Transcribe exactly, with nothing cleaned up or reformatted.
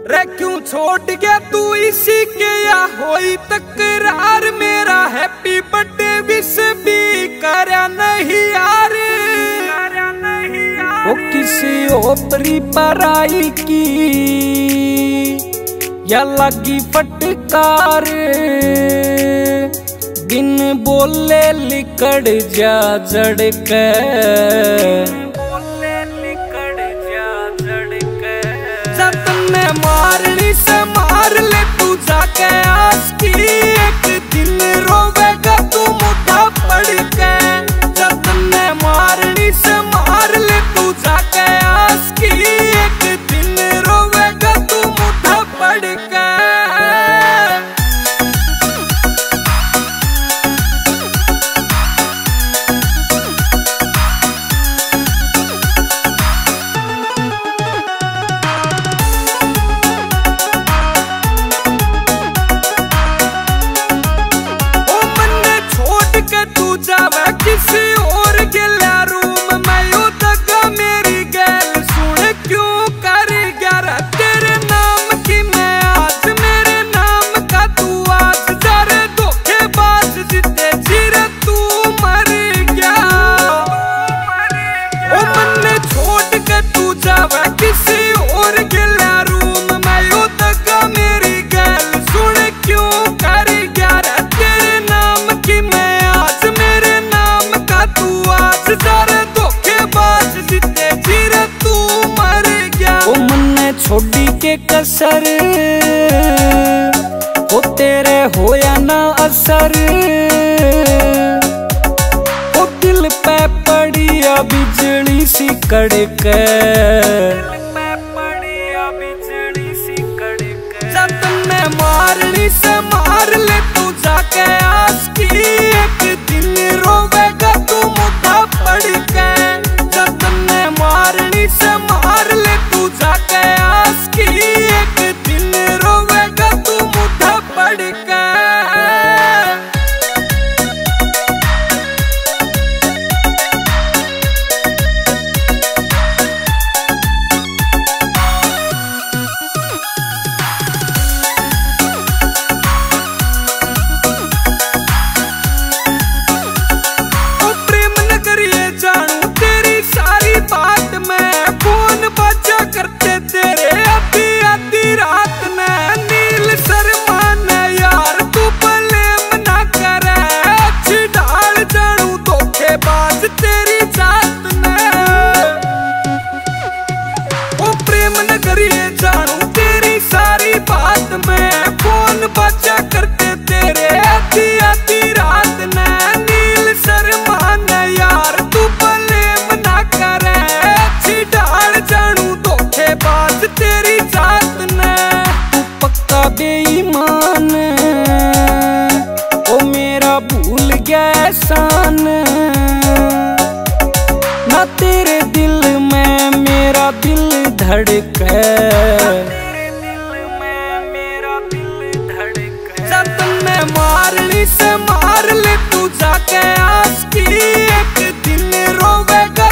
रे क्यों छोड़ गया तू इसी के या होई तकरार। मेरा हैप्पी बर्थडे विश भी करया नहीं यार। वो किसी ओपरी पराई की या लगी फटकार। बिन बोले लिकड़ जा जड़ के मारनी से मार ले तू जाके आस की। एक दिन रोवेगा तू मुद्दा पड़ के। जब ने मारनी से मार ले तू जाके आस की। एक दिन रोवेगा तू मुद्दा पड़ के। किसी और गेला रूम में यू तक मेरी गैल सुन क्यों कर गया। तेरे नाम की मैं आज मेरे नाम का तू आज जारे धोखेबाज जिते चिर तू मर गया। ओ मन छोड़ के तू जावे किसी और गेला रूम में यू तक मेरी गैल सुन क्यों कर गया। तेरे नाम की मैं आज मेरे तू आज जारे धोखेबाज जिते चिर तू मर गया। ओ मन्ने छोड़ी के कसर ओ तेरे होया ना असर। ओ दिल पे पड़िया बिजली सी कड़क। जब ने मारनी से मार ले तू जाके आस की। एक दिन रोवेगा तू मुद्दा पड़ के। जब ने मारनी से मार ले तू जाके आस की। एक दिन रोवेगा तू मुद्दा पड़ के। करते तेरे अभी आधी रात में नील शर्मा ने यार तू ब्लेम ना करे। अच्छी डाल जानू धोखेबाज तेरी जात ने। ओ प्रेम नगरिए जानू तेरी सारी बात में फोन बचा करते तेरे आधी आधी रात में नील शर्मा ने यार तू ब्लेम ना करे। अच्छी डाल जानू बात तेरी जात ने। तू पक्का बेईमान ओ मेरा भूल गया एहसान। ना तेरे दिल में मेरा दिल धड़के। जब ने मारनी से मार ले तू जाके आस की। एक दिन रोवेगा